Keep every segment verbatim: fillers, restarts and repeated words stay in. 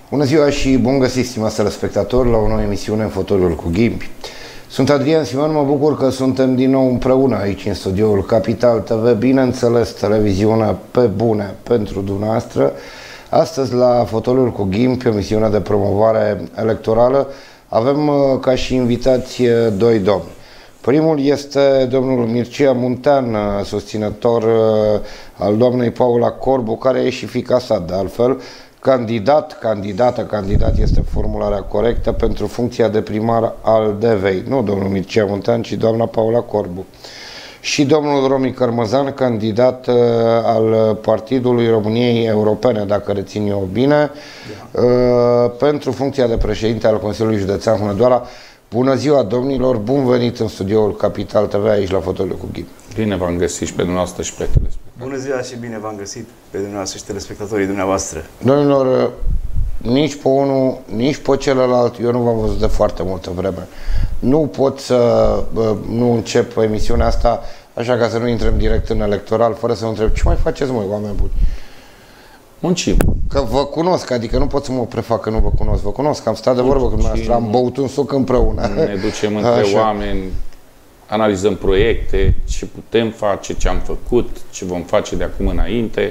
Bună ziua și bun găsit, stimați telespectatori, la o nouă emisiune în fotoliul cu ghimbi. Sunt Adrian Simeon, mă bucur că suntem din nou împreună aici în studioul Capital T V, bineînțeles televiziunea pe bune pentru dumneavoastră. Astăzi la fotoliul cu ghimbi, emisiunea de promovare electorală, avem ca și invitați doi domni. Primul este domnul Mircea Muntean, susținător al doamnei Paula Corbu, care e și fiica sa, de altfel, candidat, candidată, candidat este formularea corectă pentru funcția de primar al Devei. Nu domnul Mircea Muntean, ci doamna Paula Corbu. Și domnul Romi Cărmăzan, candidat uh, al Partidului României Europene, dacă rețin eu bine, uh, pentru funcția de președinte al Consiliului Județean Hunedoara. Bună ziua, domnilor, bun venit în studioul Capital T V, aici la fotoliul cu ghimbi. Bine v-am găsit și pe dumneavoastră și pe telespectatori. Bună ziua și bine v-am găsit pe dumneavoastră și telespectatorii dumneavoastră. Domnilor, nici pe unul, nici pe celălalt, eu nu v-am văzut de foarte multă vreme. Nu pot să nu încep emisiunea asta așa ca să nu intrăm direct în electoral, fără să vă întreb ce mai faceți, măi, oameni buni? Muncim. Că vă cunosc, adică nu pot să mă prefac că nu vă cunosc. Vă cunosc, am stat de vorbă cu dumneavoastră, am băut un suc împreună. Ne ducem între așa. oameni, analizăm proiecte, ce putem face, ce am făcut, ce vom face de acum înainte.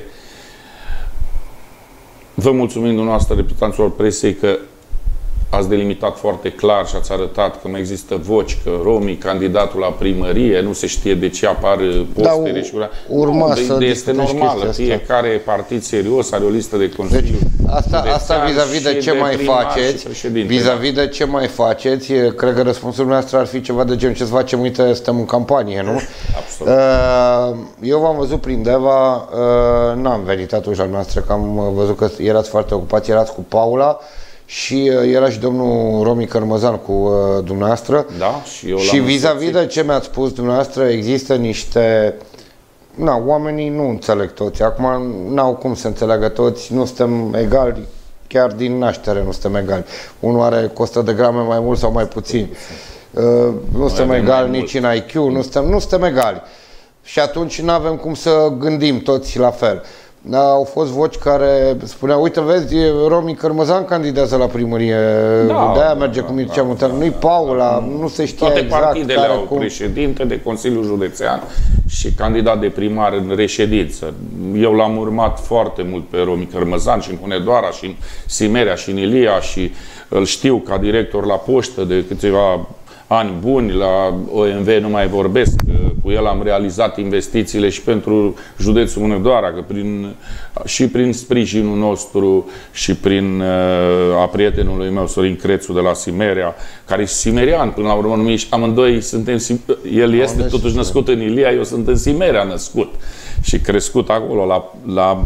Vă mulțumim dumneavoastră, reprezentanților presei, că ați delimitat foarte clar și ați arătat că mai există voci, că Romi, candidatul la primărie, nu se știe de ce apar postere. Da, și urma nu, să de, este normală. Fiecare partid serios are o listă de consiliu. Deci, asta asta vis-a-vis de ce mai faceți, vis-a-vis de ce mai faceți, cred că răspunsul dumneavoastră ar fi ceva de genul: ce să facem, uite, suntem în campanie, nu? Absolut. Eu v-am văzut prin Deva, n-am venit atunci la noastră, că am văzut că erați foarte ocupați, erați cu Paula. Și uh, era și domnul Romi Cărmăzan cu uh, dumneavoastră. Da, și eu și vis-a-vis de ce mi-ați spus dumneavoastră, există niște... Na, oamenii nu înțeleg toți. Acum n-au cum să înțeleagă toți. Nu suntem egali, chiar din naștere nu suntem egali. Unul are o sută de grame mai mult sau mai puțin. Uh, nu suntem egali nici în I Q, nu suntem, nu suntem egali. Și atunci nu avem cum să gândim toți la fel. Au fost voci care spuneau: uite, vezi, Romi Cărmăzan candidează la primărie, da, de-aia merge da, cu Mircea da, Muntean, da, nu-i Paula, da, nu se știa toate exact. Toate partidele au cum... președinte de Consiliul Județean și candidat de primar în reședință. Eu l-am urmat foarte mult pe Romi Cărmăzan și în Hunedoara și în Simerea și în Ilia și îl știu ca director la poștă de câteva ani buni, la O M V nu mai vorbesc, cu el am realizat investițiile și pentru județul Hunedoara, că prin, și prin sprijinul nostru și prin a prietenului meu, Sorin Crețu, de la Simerea, care e simerian, până la urmă, amândoi suntem, el este totuși născut în Ilia, eu sunt în Simerea născut și crescut acolo, la, la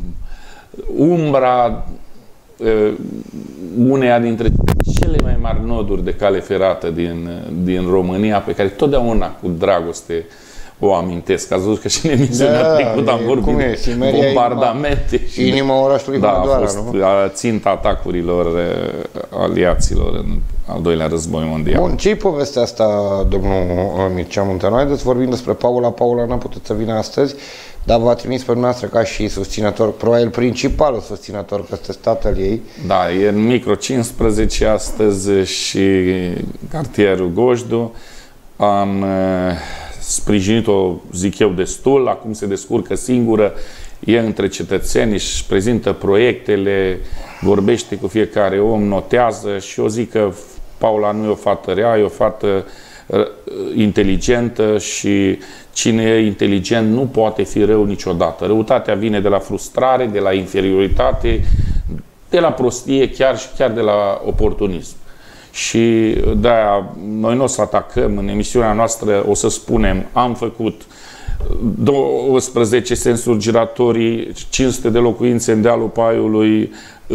umbra uneia dintre cele mai mari noduri de cale ferată din, din România, pe care totdeauna cu dragoste o amintesc. Ați văzut că și în emisiunea da, trecută am vorbit de bombardamente. Inima, inima orașului da, Hunedoara, a fost nu? ținta atacurilor aliaților în al doilea război mondial. Bun, ce-i povestea asta, domnul Mircea Muntean? Haideți vorbim despre Paula. Paula n-a putut să vină astăzi, dar v-a trimis pe dumneavoastră ca și susținător, probabil principalul susținător, că sunteți tatăl ei. Da, e în micro cincisprezece astăzi și cartierul Gojdu. Am sprijinit-o, zic eu, destul, acum se descurcă singură, e între cetățeni, își prezintă proiectele, vorbește cu fiecare om, notează și eu zic că Paula nu e o fată rea, e o fată inteligentă și cine e inteligent nu poate fi rău niciodată. Răutatea vine de la frustrare, de la inferioritate, de la prostie, chiar și chiar de la oportunism. Și de-aia noi nu o să atacăm în emisiunea noastră, o să spunem: am făcut douăsprezece sensuri giratorii, cinci sute de locuințe în dealul Paiului,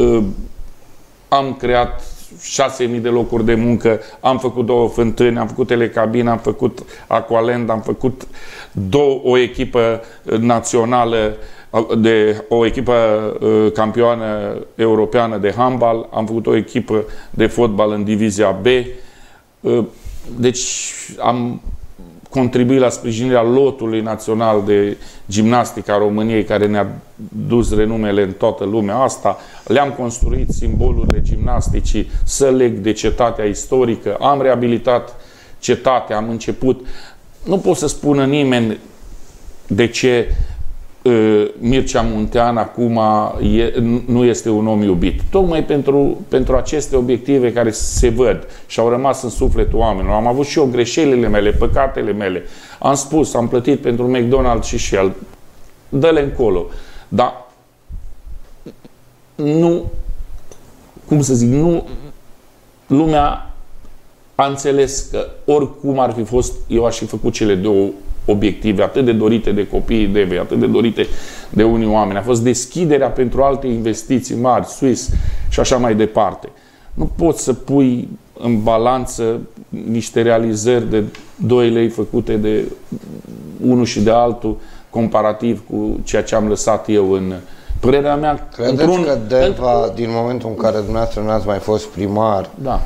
am creat șase mii de locuri de muncă, am făcut două fântâni, am făcut telecabine, am făcut Aqualand, am făcut două, o echipă națională, de o echipă uh, campioană europeană de handbal, am făcut o echipă de fotbal în divizia B. Uh, deci am contribui la sprijinirea lotului național de gimnastică a României, care ne-a dus renumele în toată lumea asta. Le-am construit simbolurile gimnasticii, să leg de cetatea istorică. Am reabilitat cetatea, am început. Nu pot să spună nimeni de ce uh, Mircea Muntean acum e, nu este un om iubit. Tocmai pentru, pentru aceste obiective care se văd și au rămas în sufletul oamenilor. Am avut și eu greșelile mele, păcatele mele. Am spus, am plătit pentru McDonald's și Shell. Dă-le încolo. Dar nu, cum să zic, nu, lumea a înțeles că oricum ar fi fost, eu aș fi făcut cele două obiective atât de dorite de copiii Devei, atât de dorite de unii oameni. A fost deschiderea pentru alte investiții mari, Swiss și așa mai departe. Nu poți să pui în balanță niște realizări de doi lei făcute de unul și de altul comparativ cu ceea ce am lăsat eu în părerea mea. Credeți că Deva, din momentul în care dumneavoastră n-ați mai fost primar, da,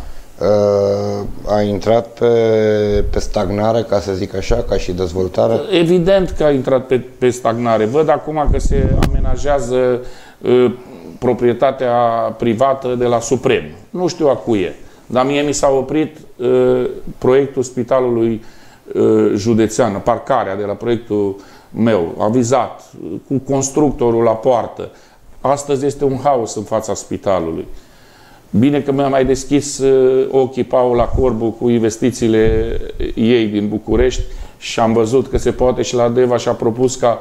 a intrat pe, pe stagnare, ca să zic așa, ca și dezvoltare? Evident că a intrat pe, pe stagnare. Văd acum că se amenajează uh, proprietatea privată de la Suprem. Nu știu a cui e, dar mie mi s-a oprit uh, proiectul Spitalului uh, Județean, parcarea de la proiectul meu, avizat, cu constructorul la poartă. Astăzi este un haos în fața spitalului. Bine că mi-a mai deschis ochii Paula Corbu cu investițiile ei din București și am văzut că se poate și la Deva și a propus ca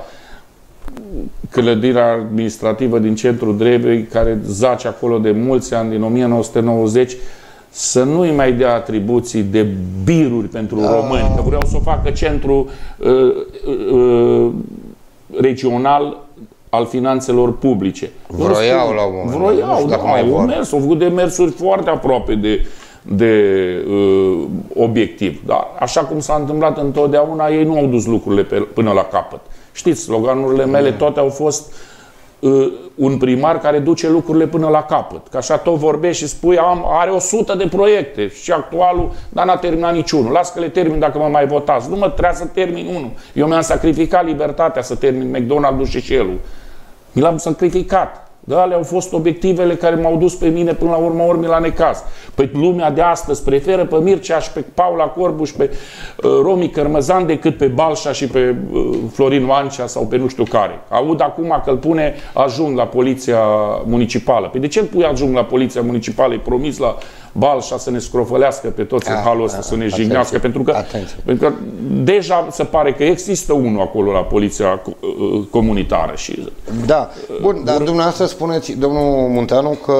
clădirea administrativă din centrul Drevei, care zace acolo de mulți ani, din o mie nouă sute nouăzeci, să nu-i mai dea atribuții de biruri pentru da. români, că vreau să o facă centru uh, uh, regional al finanțelor publice. Vroiau la un moment. Vroiau, da, au mers, au făcut demersuri foarte aproape de, de uh, obiectiv. Dar așa cum s-a întâmplat întotdeauna, ei nu au dus lucrurile pe, până la capăt. Știți, sloganurile mele toate au fost uh, un primar care duce lucrurile până la capăt. Că așa tot vorbești și spui, am, are o sută de proiecte și actualul, dar n-a terminat niciunul. Las că le termin dacă mă mai votați. Nu mă, trebuie să termin unul. Eu mi-am sacrificat libertatea să termin McDonald's și Shell-ul. Mi l-am sacrificat. Da, alea au fost obiectivele care m-au dus pe mine până la urmă urmei la necaz. Păi lumea de astăzi preferă pe Mircea și pe Paula Corbu și pe uh, Romi Cărmăzan decât pe Balșa și pe uh, Florin Vancea sau pe nu știu care. Aud acum că îl pune ajung la poliția municipală. Păi de ce îl pui ajung la poliția municipală? Îi promis la Balșa să ne scrofălească pe toți a, în halul ăsta, a, să ne jignească. Pentru că, pentru că deja se pare că există unul acolo la poliția uh, comunitară. Și, da, bun, uh, dar dumneavoastră spuneți, domnul Munteanu, că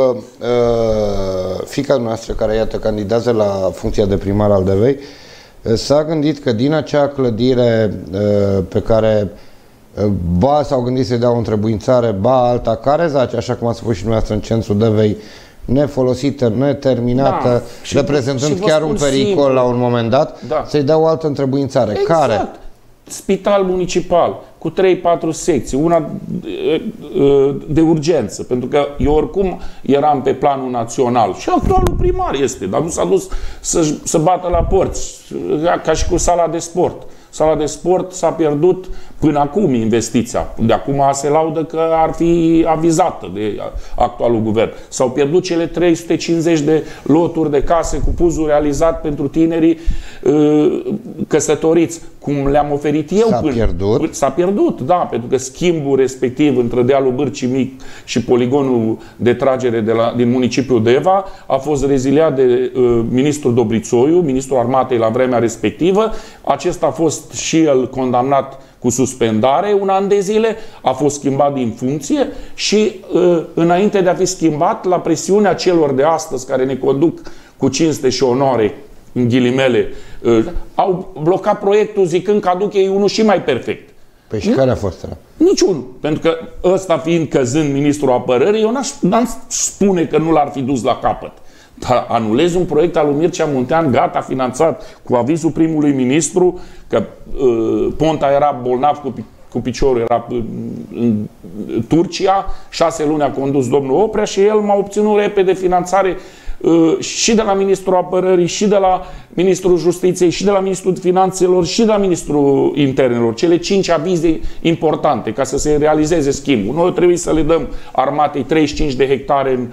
uh, fiica noastră care, iată, candidează la funcția de primar al Devei, uh, s-a gândit că din acea clădire uh, pe care uh, ba s-au gândit să-i dea o întrebuințare, ba alta, care zace, așa cum ați spus și dumneavoastră, în centrul Devei, nefolosită, neterminată, da, reprezentând chiar un pericol simplu. La un moment dat, da. Să-i dea o altă întrebuințare. Exact. Care? Spital municipal, cu trei patru secții, una de urgență, pentru că eu oricum eram pe planul național și actualul primar este, dar nu s-a dus să, să bată la porți, ca și cu sala de sport. Sala de sport s-a pierdut până acum investiția. De acum se laudă că ar fi avizată de actualul guvern. S-au pierdut cele trei sute cincizeci de loturi de case cu puzul realizat pentru tinerii uh, căsătoriți, cum le-am oferit eu. S-a pierdut? S-a pierdut, da, pentru că schimbul respectiv între dealul Bârcii Mic și poligonul de tragere de la, din municipiul Deva a fost reziliat de uh, ministrul Dobrițoiu, ministrul armatei la vremea respectivă. Acesta a fost și el condamnat cu suspendare un an de zile, a fost schimbat din funcție și uh, înainte de a fi schimbat, la presiunea celor de astăzi care ne conduc cu cinste și onoare, în ghilimele, uh, au blocat proiectul zicând că aduc ei unul și mai perfect. Păi și care a fost ăla? Niciunul. Pentru că ăsta fiind căzând ministrul apărării, eu n-aș spune că nu l-ar fi dus la capăt. Dar anulezi un proiect al lui Mircea Muntean, gata, finanțat, cu avizul primului ministru, că uh, Ponta era bolnav cu, cu piciorul, era uh, în Turcia, șase luni a condus domnul Oprea și el m-a obținut repede finanțare și de la Ministrul Apărării, și de la Ministrul Justiției, și de la Ministrul Finanțelor, și de la Ministrul Internelor. Cele cinci avize importante ca să se realizeze schimbul. Noi trebuie să le dăm armatei treizeci și cinci de hectare în,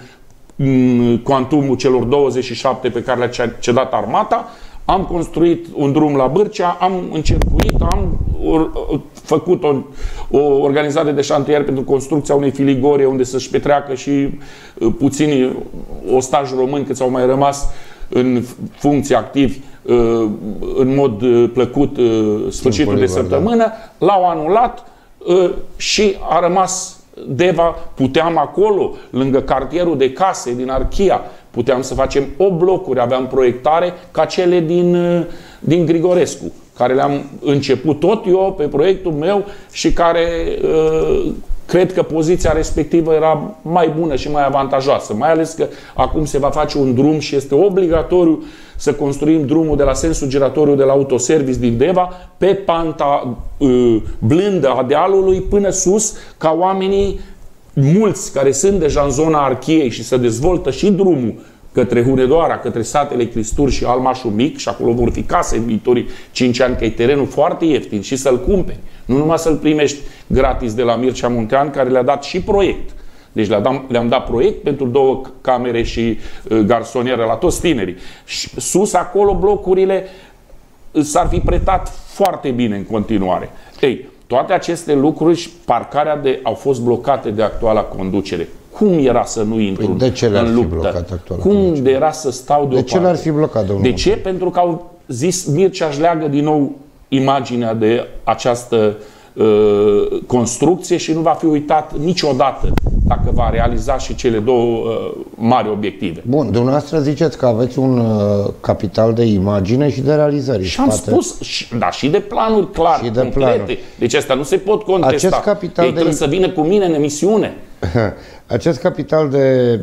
în cuantumul celor douăzeci și șapte pe care le-a cedat armata. Am construit un drum la Bârcea, am încercuit, am or, făcut o, o organizare de șantier pentru construcția unei filigore unde să-și petreacă și uh, puțini ostași români cât au mai rămas în funcție activi uh, în mod uh, plăcut uh, sfârșitul de săptămână. L-au anulat uh, și a rămas Deva. Puteam acolo, lângă cartierul de case din Archia, puteam să facem opt blocuri, aveam proiectare ca cele din, din Grigorescu, care le-am început tot eu pe proiectul meu și care uh, cred că poziția respectivă era mai bună și mai avantajoasă. Mai ales că acum se va face un drum și este obligatoriu să construim drumul de la sensul giratoriu de la autoservice din Deva pe panta uh, blândă a dealului până sus, ca oamenii mulți care sunt deja în zona Archiei și să dezvoltă și drumul către Hunedoara, către satele Cristuri și Almașul Mic, și acolo vor fi case în viitorii cinci ani, că e terenul foarte ieftin și să-l cumperi. Nu numai să-l primești gratis de la Mircea Muntean, care le-a dat și proiect. Deci le-am le dat proiect pentru două camere și uh, garsonieră la toți tinerii. Și sus acolo blocurile s-ar fi pretat foarte bine în continuare. Ei, toate aceste lucruri, parcarea de, au fost blocate de actuala conducere. Cum era să nu intru păi de ce în luptă? Cum conducere? Era să stau deoparte? De ce l-ar fi blocat, domnul? De ce? Pentru că au zis Mircea își leagă din nou imaginea de această uh, construcție și nu va fi uitat niciodată dacă va realiza și cele două uh, mari obiective. Bun, dumneavoastră ziceți că aveți un uh, capital de imagine și de realizări. Și am spate. spus, și, da, și de planuri clar, și de complete. planuri. Deci asta nu se pot contesta. Acest capital Ei de... trebuie să vină cu mine în emisiune. Acest capital de...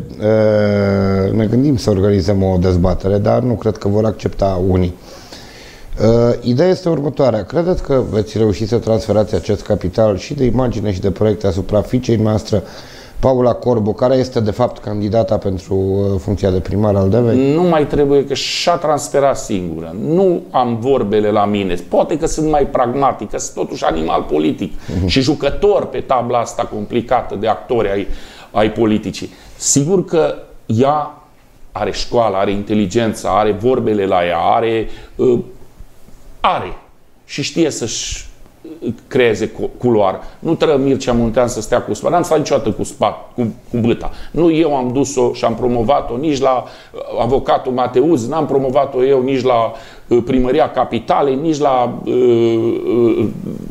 Uh, ne gândim să organizăm o dezbatere, dar nu cred că vor accepta unii. Uh, ideea este următoarea. Credeți că veți reuși să transferați acest capital și de imagine și de proiecte asupra fiicei noastre, Paula Corbu, care este de fapt candidata pentru uh, funcția de primar al Devei? Nu mai trebuie, că și-a transferat singură. Nu am vorbele la mine. Poate că sunt mai pragmatic, că sunt totuși animal politic uh-huh. și jucător pe tabla asta complicată de actori ai, ai politicii. Sigur că ea are școală, are inteligență, are vorbele la ea, are... Uh, are și știe să-și creeze culoar. Nu trebuie Mircea Muntean să stea cu spate. N-am stat niciodată cu spat, cu, cu bâta. Nu eu am dus-o și am promovat-o nici la avocatul Mateuz, n-am promovat-o eu nici la uh, Primăria Capitalei, nici la uh, uh,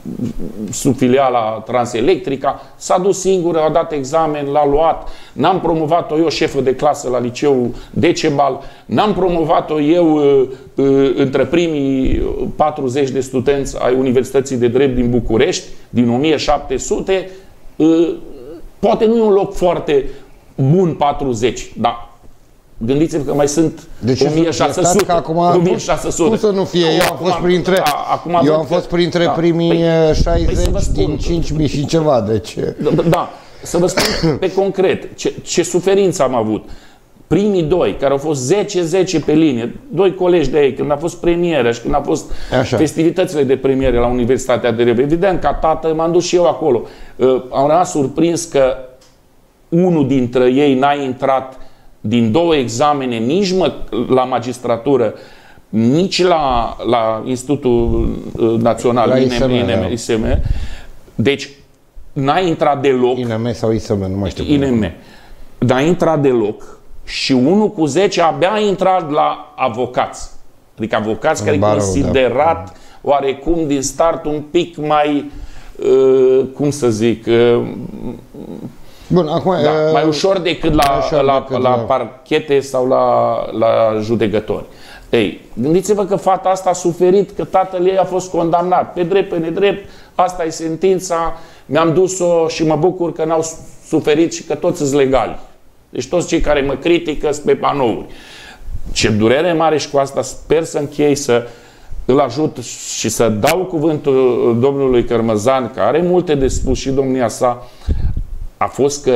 subfiliala Transelectrica. S-a dus singură, a dat examen, l-a luat. N-am promovat-o eu șefă de clasă la liceul Decebal. N-am promovat-o eu uh, uh, între primii patruzeci de studenți ai Universității de Drept din București, din o mie șapte sute. Uh, poate nu e un loc foarte bun patruzeci, dar gândiți-vă că mai sunt deci o mie șase sute. Că acum, o mie șase sute. Cum să nu fie? Eu am fost printre, acum eu am fost printre că, primii păi, șaizeci păi din cinci mii și ceva. Deci... Da, da, să vă spun pe concret ce, ce suferință am avut. Primii doi, care au fost zece zece pe linie, doi colegi de ei, când a fost premieră și când a fost așa. Festivitățile de premiere la Universitatea de Reve, evident, ca tată m-am dus și eu acolo. Uh, am rămas surprins că unul dintre ei n-a intrat din două examene, nici mă, la magistratură, nici la, la Institutul Național, la I N M, I N M, I S M. Deci, n-a intrat deloc. I N M sau I S M, nu mai știu. I N M. N-a intrat deloc și unul cu zece abia a intrat la avocați. Adică avocați care e considerat da. oarecum din start un pic mai, uh, cum să zic... Uh, Bun, acum, da, uh, mai ușor decât la, ușor la, decât la, la parchete sau la, la judecători. Ei, gândiți-vă că fata asta a suferit, că tatăl ei a fost condamnat. Pe drept, pe nedrept, asta e sentința, mi-am dus-o și mă bucur că n-au suferit și că toți sunt legali. Deci toți cei care mă critică sunt pe panouri. Ce durere mare și cu asta sper să închei, să îl ajut și să dau cuvântul domnului Cărmăzan, care are multe de spus și domnia sa, a fost că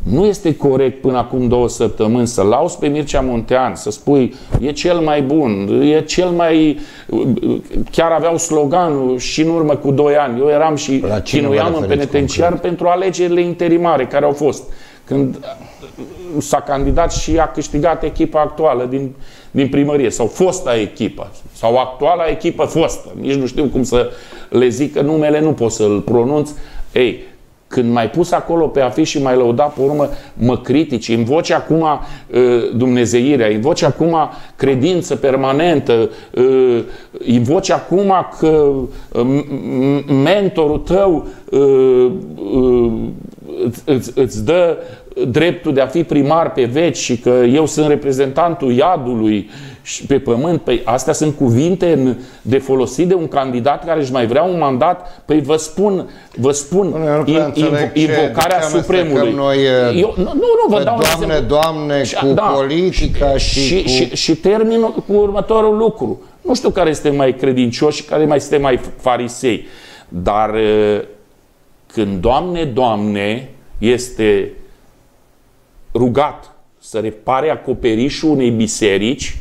Nu este corect până acum două săptămâni să lauzi pe Mircea Muntean, să spui e cel mai bun, e cel mai... Chiar aveau sloganul și în urmă cu doi ani. Eu eram și chinuiam în penitenciar concret pentru alegerile interimare care au fost. Când s-a candidat și a câștigat echipa actuală din, din primărie, sau fosta echipă, sau actuala echipă fostă. Nici nu știu cum să le zic, că numele nu pot să-l pronunț. Ei, când m-ai pus acolo pe afiș și m-ai lăudat, pe urmă mă critici, invoci acum uh, dumnezeirea, invoci acum credință permanentă, uh, invoci acum că uh, mentorul tău uh, uh, îți, îți dă dreptul de a fi primar pe veci și că eu sunt reprezentantul iadului și pe pământ. Păi astea sunt cuvinte de folosit de un candidat care își mai vrea un mandat. Păi vă spun, vă spun in, invo, invocarea Supremului. Noi, eu, nu, nu, vă dau doamne, doamne, cu da, politica și, și, cu... și, și termin cu următorul lucru. Nu știu care este mai credincios și care mai este mai farisei. Dar când Doamne, Doamne este rugat să repare acoperișul unei biserici,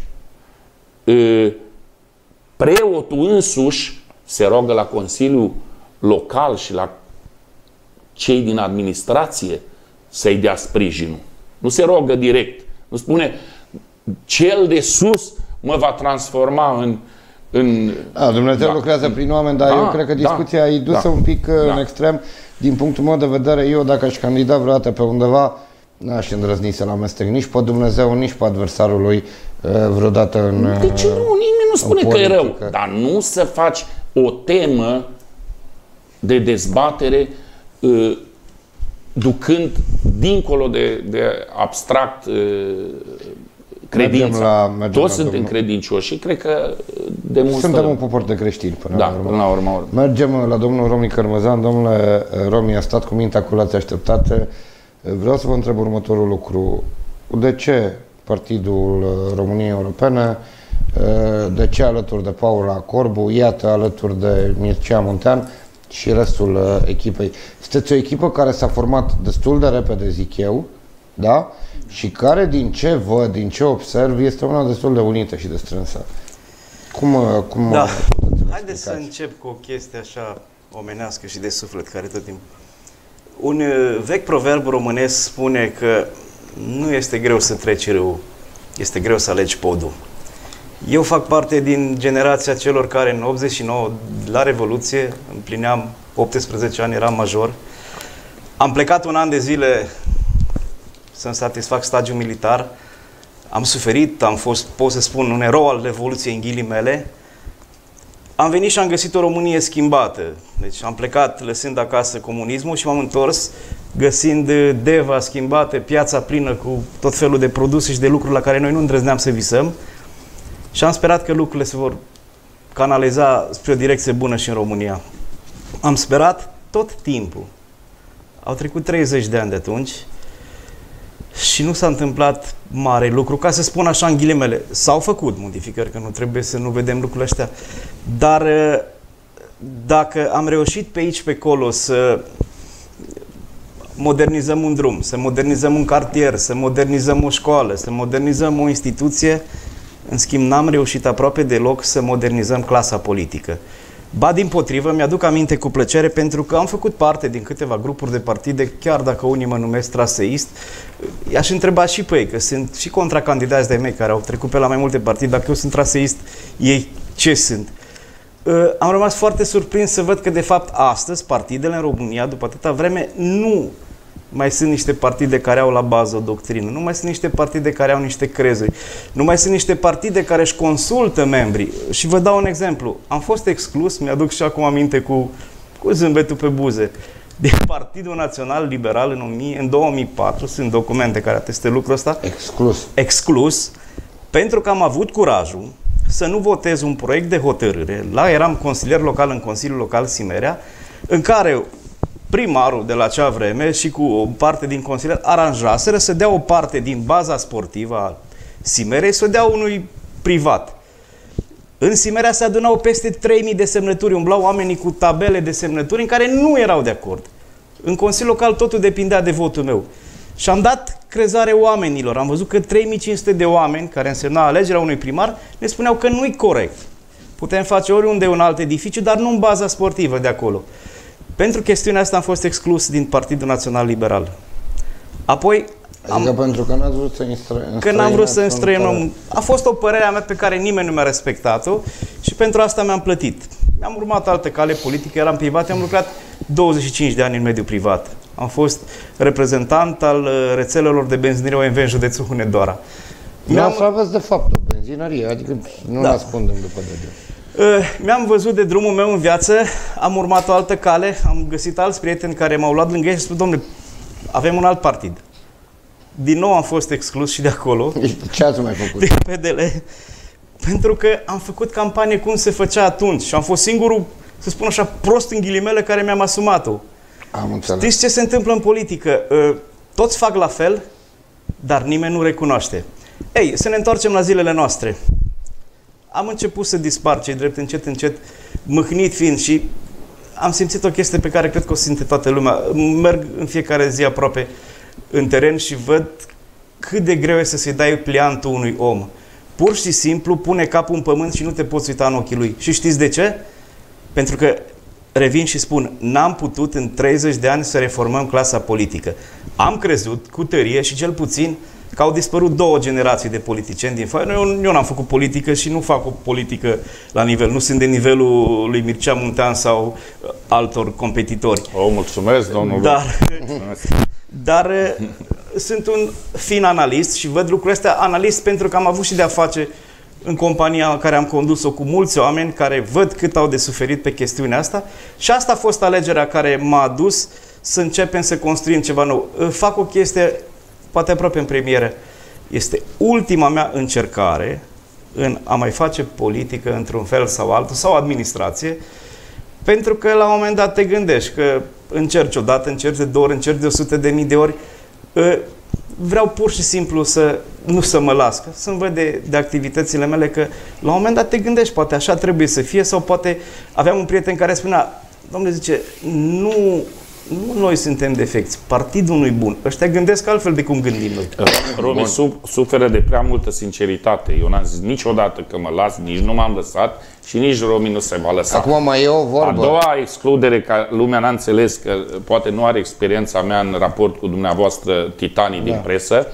preotul însuși se roagă la Consiliul Local și la cei din administrație să-i dea sprijinul. Nu se rogă direct. Nu spune cel de sus mă va transforma în... în A, Dumnezeu da. lucrează prin oameni, dar da, eu cred că discuția da, e dusă da, un pic da. în extrem. Din punctul meu de vedere, eu dacă aș candida vreodată pe undeva, n-aș îndrăzni să-l amestec nici pe Dumnezeu, nici pe adversarul lui vreodată în Deci nu, nimeni nu spune că e rău, dar nu să faci o temă de dezbatere uh, ducând dincolo de, de abstract uh, credința. Mergem la, mergem Toți suntem domnul... credincioși și cred că demonstrăm. Suntem un popor de creștini până da, la urmă. Până la urmă, urmă. Mergem la domnul Romi Cărmăzan. Domnule Romi, a stat cu mintea acolo, ați așteptate. Vreau să vă întreb următorul lucru. De ce Partidul României Europene, de ce alături de Paula Corbu, iată alături de Mircea Muntean și restul echipei? Sunteți o echipă care s-a format destul de repede, zic eu, da? Și care, din ce văd, din ce observ, este una destul de unită și de strânsă. Cum, cum da. Haideți să încep cu o chestie așa omenească și de suflet, care tot timpul. Un vechi proverb românesc spune că nu este greu să treci râul, este greu să alegi podul. Eu fac parte din generația celor care în optzeci și nouă, la Revoluție, împlineam optsprezece ani, eram major. Am plecat un an de zile să-mi satisfac stagiul militar. Am suferit, am fost, pot să spun, un erou al Revoluției în ghilimele. Am venit și am găsit o Românie schimbată. Deci am plecat lăsând acasă comunismul și m-am întors găsind Deva schimbate, piața plină cu tot felul de produse și de lucruri la care noi nu îndrăzneam să visăm. Și am sperat că lucrurile se vor canaliza spre o direcție bună și în România. Am sperat tot timpul. Au trecut treizeci de ani de atunci și nu s-a întâmplat mare lucru, ca să spun așa în ghilimele. S-au făcut modificări, că nu trebuie să nu vedem lucrurile astea. Dar dacă am reușit pe aici, pe acolo să modernizăm un drum, să modernizăm un cartier, să modernizăm o școală, să modernizăm o instituție, în schimb n-am reușit aproape deloc să modernizăm clasa politică. Ba dimpotrivă, mi-aduc aminte cu plăcere pentru că am făcut parte din câteva grupuri de partide, chiar dacă unii mă numesc traseist. I-aș întreba și pe ei, că sunt și contracandidați de mei care au trecut pe la mai multe partide, dacă eu sunt traseist, ei ce sunt? Am rămas foarte surprins să văd că de fapt astăzi partidele în România, după atâta vreme, nu mai sunt niște partide care au la bază o doctrină, nu mai sunt niște partide care au niște crezuri, nu mai sunt niște partide care își consultă membrii. Și vă dau un exemplu. Am fost exclus, mi-aduc și acum aminte cu, cu zâmbetul pe buze, de Partidul Național Liberal în, o mie, în două mii patru, sunt documente care atestă lucrul ăsta. Exclus. Exclus, pentru că am avut curajul să nu votez un proiect de hotărâre. La eram consilier local în Consiliul Local Simerea, în care primarul de la acea vreme și cu o parte din consilier aranjaseră să dea o parte din baza sportivă a Simerei, să o dea unui privat. În Simerea se adunau peste trei mii de semnături, umblau oamenii cu tabele de semnături în care nu erau de acord. În Consiliul Local totul depindea de votul meu. Și am dat crezare oamenilor. Am văzut că trei mii cinci sute de oameni, care însemna alegerea unui primar, ne spuneau că nu-i corect. Putem face oriunde un alt edificiu, dar nu în baza sportivă de acolo. Pentru chestiunea asta am fost exclus din Partidul Național Liberal. Apoi... Adică am, pentru că n-ați vrut să înstrăinați. Că n-am vrut să înstrăinăm. A fost o părere a mea pe care nimeni nu mi-a respectat-o și pentru asta mi-am plătit. Mi-am urmat altă cale politică, eram privat, am lucrat douăzeci și cinci de ani în mediul privat. Am fost reprezentant al rețelelor de benzinărie O M V în județul Hunedoara. Mi-am aveți de fapt o benzinărie, adică nu da. N-ascundem după deget. Mi-am văzut de drumul meu în viață, am urmat o altă cale, am găsit alți prieteni care m-au luat lângă ei și spun, domnule, avem un alt partid. Din nou am fost exclus și de acolo. Ce ați mai făcut? De P D L. Pentru că am făcut campanie cum se făcea atunci și am fost singurul, să spun așa, prost în ghilimele care mi-am asumat-o. Am înțeles. Știți ce se întâmplă în politică? Toți fac la fel, dar nimeni nu recunoaște. Ei, să ne întoarcem la zilele noastre. Am început să dispar cei drept încet, încet, mâhnit fiind și am simțit o chestie pe care cred că o simte toată lumea. Merg în fiecare zi aproape în teren și văd cât de greu e să se dai pliantul unui om. Pur și simplu pune capul în pământ și nu te poți uita în ochii lui. Și știți de ce? Pentru că, revin și spun, n-am putut în treizeci de ani să reformăm clasa politică. Am crezut cu tărie și cel puțin că au dispărut două generații de politicieni din foaie. Eu, eu n-am făcut politică și nu fac o politică la nivel, nu sunt de nivelul lui Mircea Muntean sau altor competitori. O, mulțumesc, domnul. Dar, dar sunt un fin analist și văd lucrurile astea analist pentru că am avut și de-a face în compania în care am condus-o cu mulți oameni care văd cât au de suferit pe chestiunea asta și asta a fost alegerea care m-a adus să începem să construim ceva nou. Fac o chestie poate aproape în premieră. Este ultima mea încercare în a mai face politică într-un fel sau altul, sau administrație, pentru că la un moment dat te gândești că încerci odată, încerci de două ori, încerci de o sută de mii de ori. Vreau pur și simplu să nu să mă las, să-mi văd de, de activitățile mele că la un moment dat te gândești, poate așa trebuie să fie, sau poate aveam un prieten care spunea, domnule, zice, nu... Nu noi suntem defecți, partidul nu-i bun. Ăștia gândesc altfel de cum gândim noi. Romi suferă de prea multă sinceritate. Eu n-am zis niciodată că mă las, nici nu m-am lăsat și nici Romi nu se va lăsa. Acum mai e o vorbă. A doua excludere, că lumea n-a înțeles că poate nu are experiența mea în raport cu dumneavoastră titanii da. din presă,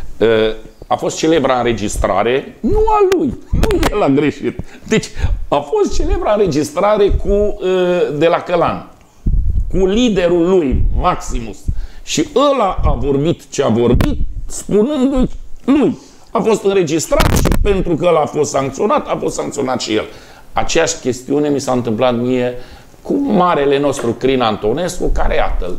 a fost celebra înregistrare, nu a lui, nu el a greșit. Deci a fost celebra înregistrare cu, de la Călan, cu liderul lui, Maximus. Și ăla a vorbit ce a vorbit, spunându-i lui. A fost înregistrat și pentru că ăla a fost sancționat, a fost sancționat și el. Aceeași chestiune mi s-a întâmplat mie cu marele nostru Crin Antonescu, care, iată-l,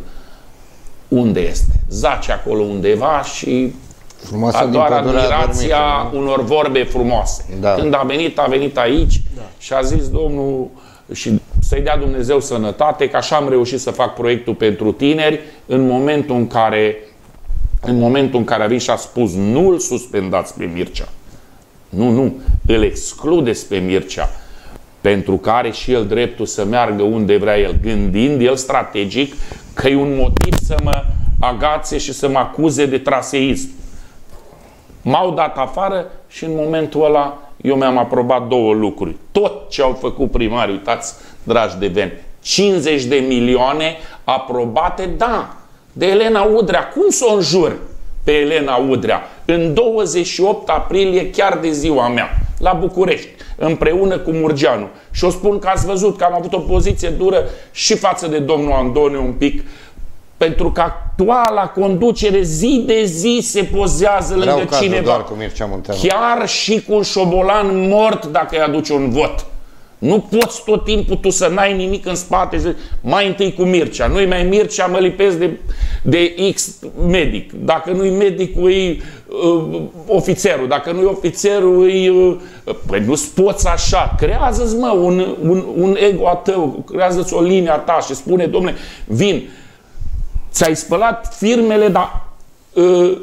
unde este? Zace acolo undeva și frumoasă a doar admirația unor vorbe frumoase. Da. Când a venit, a venit aici da. și a zis, domnul, și să-i dea Dumnezeu sănătate, că așa am reușit să fac proiectul pentru tineri în momentul în care în momentul în care a venit și a spus nu îl suspendați pe Mircea. Nu, nu, îl excludeți pe Mircea, pentru că are și el dreptul să meargă unde vrea el, gândind el strategic că e un motiv să mă agațe și să mă acuze de traseism. M-au dat afară și în momentul ăla eu mi-am aprobat două lucruri. Tot ce au făcut primarii, uitați, dragi deveni, cincizeci de milioane aprobate, da, de Elena Udrea. Cum să o înjur pe Elena Udrea? În douăzeci și opt aprilie, chiar de ziua mea, la București, împreună cu Murgeanu. Și o spun că ați văzut că am avut o poziție dură și față de domnul Andone un pic, pentru că actuala conducere zi de zi se pozează lângă cineva. Chiar și cu un șobolan mort dacă îi aduce un vot. Nu poți tot timpul tu să n-ai nimic în spate. Mai întâi cu Mircea. Nu-i mai Mircea, mă lipesc de, de X medic. Dacă nu-i medicul, e uh, ofițerul. Dacă nu-i ofițerul, e... Uh, păi nu-ți poți așa. Creează-ți, mă, un, un, un ego a tău. Creează-ți o linie a ta și spune, dom'le, vin. Ți-ai spălat firmele, dar uh,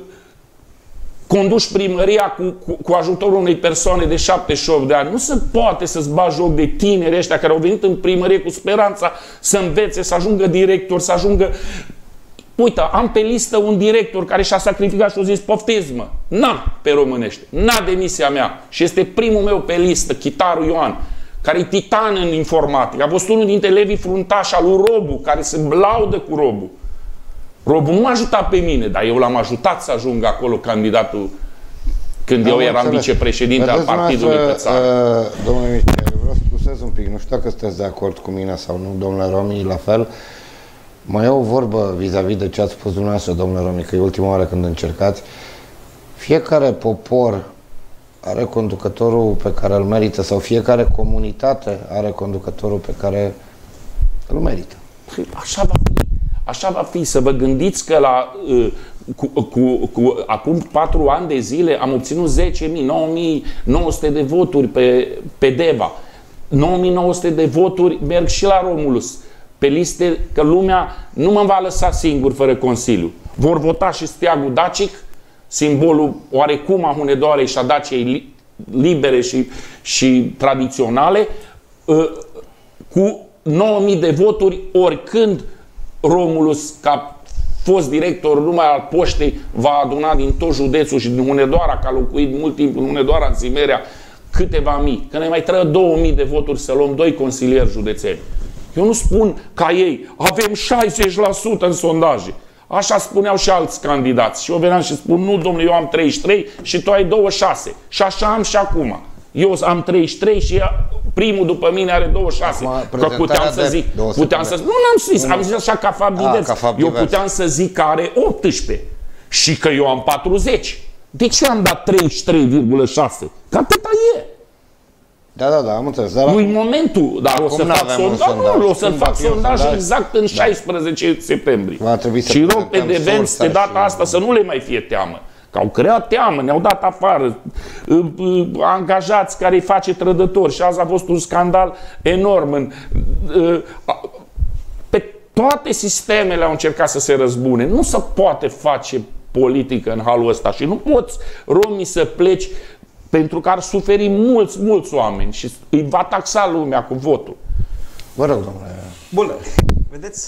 conduci primăria cu, cu, cu ajutorul unei persoane de șaptezeci și opt de ani. Nu se poate să-ți bagi joc de tineri ăștia care au venit în primărie cu speranța să învețe, să ajungă director, să ajungă... Uite, am pe listă un director care și-a sacrificat și a zis, poftiți-mă, n-am pe românește, n-a demisia mea. Și este primul meu pe listă, Chitaru Ioan, care e titan în informatică. A fost unul dintre elevii fruntași al lui Robu, care se laudă cu Robu. Robu nu m-a ajutat pe mine, dar eu l-am ajutat să ajung acolo candidatul când eu eram vicepreședinte al partidului pe țară. Uh, domnule Mircea, eu vreau să pusez un pic, nu știu dacă sunteți de acord cu mine sau nu, domnule Romi, la fel. Mai e o vorbă vis-a-vis de ce ați spus dumneavoastră, domnule Romi, că e ultima oară când încercați. Fiecare popor are conducătorul pe care îl merită sau fiecare comunitate are conducătorul pe care îl merită. Așa va fi. Așa va fi. Să vă gândiți că la, cu, cu, cu, acum patru ani de zile am obținut zece mii, nouă mii nouă sute de voturi pe, pe Deva. nouă mii nouă sute de voturi merg și la Romulus. Pe liste, că lumea nu mă va lăsa singur fără Consiliu. Vor vota și steagul dacic, simbolul oarecum a Hunedoarei și a Daciei libere și, și tradiționale, cu nouă mii de voturi, oricând Romulus, ca fost director numai al poștei, va aduna din tot județul și din Hunedoara, că a locuit mult timp în Hunedoara, în Simerea, câteva mii. Că ne mai trebuie două mii de voturi să luăm doi consilieri județeni. Eu nu spun ca ei, avem șaizeci la sută în sondaje. Așa spuneau și alți candidați. Și eu veneam și spun, nu, domnule, eu am treizeci și trei și tu ai douăzeci și șase. Și așa am și acum. Eu am treizeci și trei și primul după mine are douăzeci și șase. Că puteam să zic, puteam să zic, nu n-am zis, am zis așa ca fapt divers. Eu puteam să zic că are optsprezece și că eu am patruzeci. De ce am dat treizeci și trei virgulă șase? Că atâta e. Da, da, da, am înțeles. Dar nu-i momentul, dar o să fac sondaj, nu, o să fac sondaj exact în șaisprezece septembrie. Și rog pe devenți de data asta să nu le mai fie teamă. Că au creat teamă, ne-au dat afară, angajați care îi face trădători și azi a fost un scandal enorm. Pe toate sistemele au încercat să se răzbune. Nu se poate face politică în halul ăsta și nu poți, Romi, să pleci pentru că ar suferi mulți, mulți oameni și îi va taxa lumea cu votul. Vă rog, domnule. Bun, vedeți?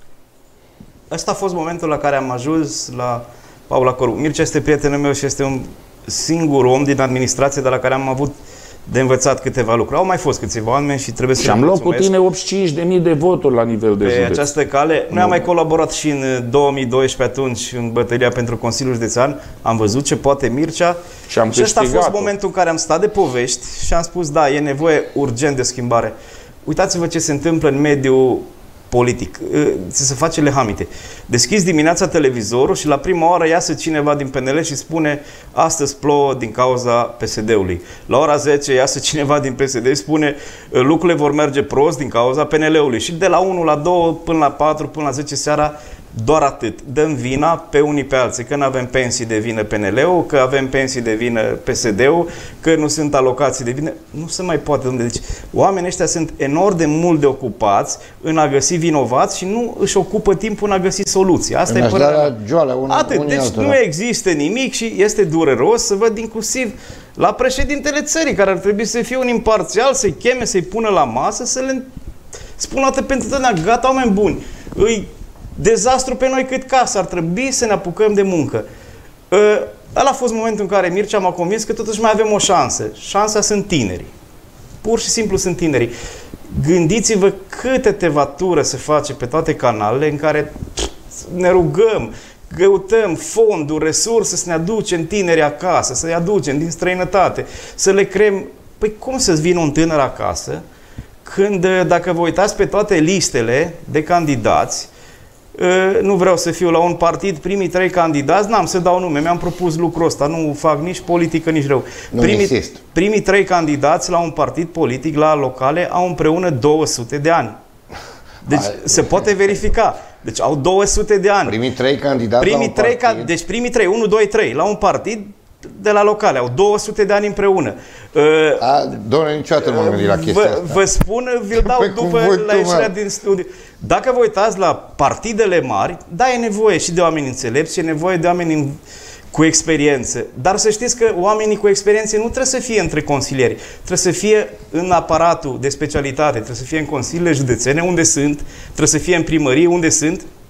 Ăsta a fost momentul la care am ajuns la Paula Coru. Mircea este prietenul meu și este un singur om din administrație de la care am avut de învățat câteva lucruri. Au mai fost câțiva oameni și trebuie să-i mulțumesc. Și am luat cu tine optzeci și cinci de mii de voturi la nivel de pe județ. această cale. Noi am mai colaborat și în două mii doisprezece atunci în bătălia pentru Consiliul Județean. Am văzut ce poate Mircea. Și, am și ăsta a fost momentul în care am stat de povești și am spus, da, e nevoie urgent de schimbare. Uitați-vă ce se întâmplă în mediul politic. Ți se face lehamite. Deschizi dimineața televizorul și la prima oră iasă cineva din P N L și spune astăzi plouă din cauza P S D-ului. La ora zece iasă cineva din P S D și spune lucrurile vor merge prost din cauza P N L-ului. Și de la unu la doi până la patru până la zece seara doar atât. Dăm vina pe unii pe alții. Că nu avem pensii de vină P N L-ul, că avem pensii de vină P S D-ul, că nu sunt alocații de vină. Nu se mai poate. Deci oamenii ăștia sunt enorm de mult de ocupați în a găsi vinovați și nu își ocupă timpul în a găsi soluții. Asta e părerea mea. Atât. Deci nu există nimic și este dureros să văd inclusiv la președintele țării, care ar trebui să fie un imparțial, să-i cheme, să-i pună la masă, să le spună atât pentru totdeauna, gata, oameni buni, îi dezastru pe noi cât casă, ar trebui să ne apucăm de muncă. Ăla a fost momentul în care Mircea m-a convins că totuși mai avem o șansă. Șansa sunt tinerii. Pur și simplu sunt tinerii. Gândiți-vă câte tevatură se face pe toate canalele în care ne rugăm, căutăm fonduri, resurse să ne aducem tineri acasă, să-i aducem din străinătate, să le creăm. Păi cum să-ți vină un tânăr acasă când, dacă vă uitați pe toate listele de candidați, nu vreau să fiu la un partid, primii trei candidați, n-am să dau nume, mi-am propus lucrul ăsta, nu fac nici politică, nici rău. Primii, primii trei candidați la un partid politic, la locale, au împreună două sute de ani. Deci Hai. se poate verifica. Deci au două sute de ani. Primii trei candidați primii la un trei partid. Ca, deci primii trei, unu, doi, trei, la un partid de la locale, au două sute de ani împreună. Doamne, niciodată nu m-am gândit la chestia vă, asta. Vă spun, vi-l dau după la ieșirea din studiu. Dacă vă uitați la partidele mari, da, e nevoie și de oameni înțelepți, e nevoie de oameni cu experiență. Dar să știți că oamenii cu experiență nu trebuie să fie între consilieri. Trebuie să fie în aparatul de specialitate, trebuie să fie în consiliile județene, unde sunt, trebuie să fie în primărie, unde sunt,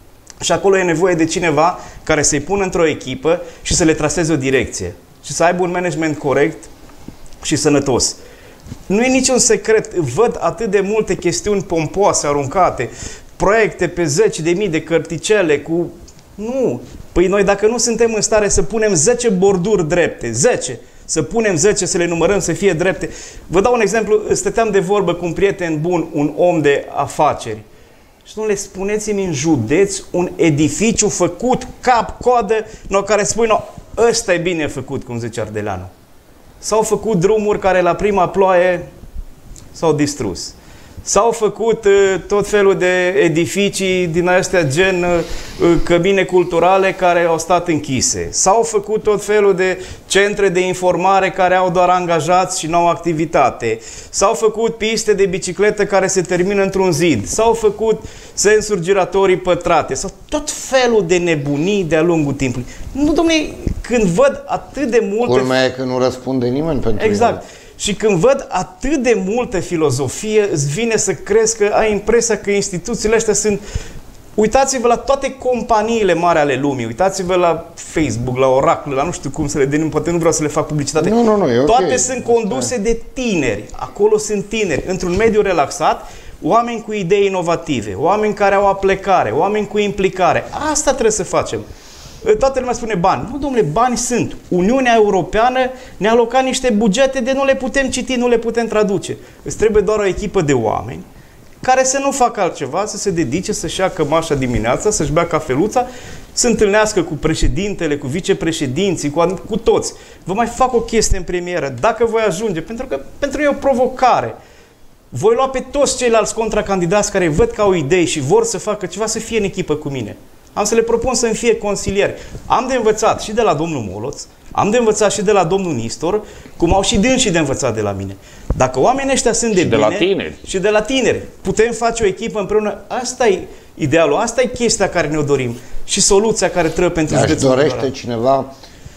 Și acolo e nevoie de cineva care să-i pună într-o echipă și să le traseze o direcție. Și să aibă un management corect și sănătos. Nu e niciun secret. Văd atât de multe chestiuni pompoase aruncate, proiecte pe zeci de mii de cărticele cu... Nu. Păi noi dacă nu suntem în stare să punem zece borduri drepte, zece, să punem zece, să le numărăm, să fie drepte. Vă dau un exemplu. Stăteam de vorbă cu un prieten bun, un om de afaceri. Și nu le spuneți-mi în județ un edificiu făcut cap-coadă, no, care spui, no, ăsta e bine făcut, cum zice Ardeleanu. S-au făcut drumuri care la prima ploaie s-au distrus. S-au făcut uh, tot felul de edificii din astea gen uh, căbine culturale care au stat închise. S-au făcut tot felul de centre de informare care au doar angajați și nu au activitate. S-au făcut piste de bicicletă care se termină într-un zid. S-au făcut sensuri giratorii pătrate. Sau tot felul de nebunii de-a lungul timpului. Nu, dom'le, când văd atât de multe... Culmea e că nu răspunde nimeni pentru Exact. el. Și când văd atât de multă filozofie, îți vine să crezi că ai impresia că instituțiile astea sunt... Uitați-vă la toate companiile mari ale lumii, uitați-vă la Facebook, la Oracle, la nu știu cum să le denum, poate nu vreau să le fac publicitate. Nu, nu, nu, e Toate okay. sunt conduse de tineri, acolo sunt tineri, într-un mediu relaxat, oameni cu idei inovative, oameni care au aplecare, oameni cu implicare. Asta trebuie să facem. Toată lumea spune bani. Nu, domnule, bani sunt. Uniunea Europeană ne-a alocat niște bugete de nu le putem citi, nu le putem traduce. Îți trebuie doar o echipă de oameni care să nu facă altceva, să se dedice, să-și ia cămașa dimineața, să-și bea cafeluța, să întâlnească cu președintele, cu vicepreședinții, cu, cu toți. Vă mai fac o chestie în premieră, dacă voi ajunge, pentru că pentru ei e o provocare. Voi lua pe toți ceilalți contracandidați care văd că au idei și vor să facă ceva, să fie în echipă cu mine. Am să le propun să-mi fie consilieri. Am de învățat și de la domnul Moloț, am de învățat și de la domnul Nistor, cum au și dânsii de învățat de la mine. Dacă oamenii ăștia sunt de și bine... de la tineri. Și de la tineri. Putem face o echipă împreună. Asta e idealul, asta e chestia care ne-o dorim. Și soluția care trebuie pentru Își județul dorește Hunedoara. cineva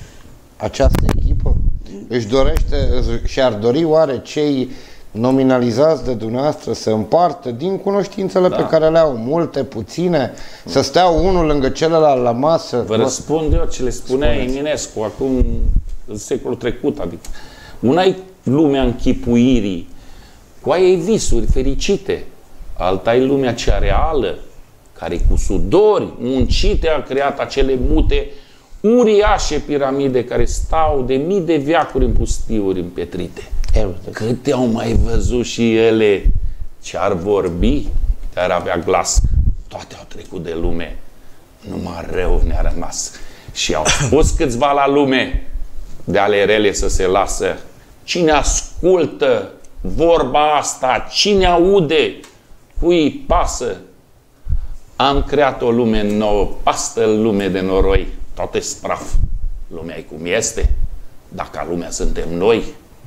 această echipă? Își dorește și-ar dori oare cei nominalizați de dumneavoastră să împartă din cunoștințele da. pe care le au, multe, puține, să stea unul lângă celălalt la masă? Vă răspund eu ce le spunea Spuneți. Eminescu acum, în secolul trecut, adică una-i lumea închipuirii, cu aia e visuri fericite, alta e lumea cea reală, care cu sudori muncite a creat acele mute uriașe piramide care stau de mii de veacuri în pustiuri împietrite. Câte au mai văzut și ele ce-ar vorbi, dar avea glas. Toate au trecut de lume, numai rău ne-a rămas. Și au spus câțiva la lume de ale rele să se lasă. Cine ascultă vorba asta, cine aude, cui îi pasă? Am creat o lume nouă, pastă lume de noroi, toate spraf. Lumea e cum este, dacă lumea suntem noi.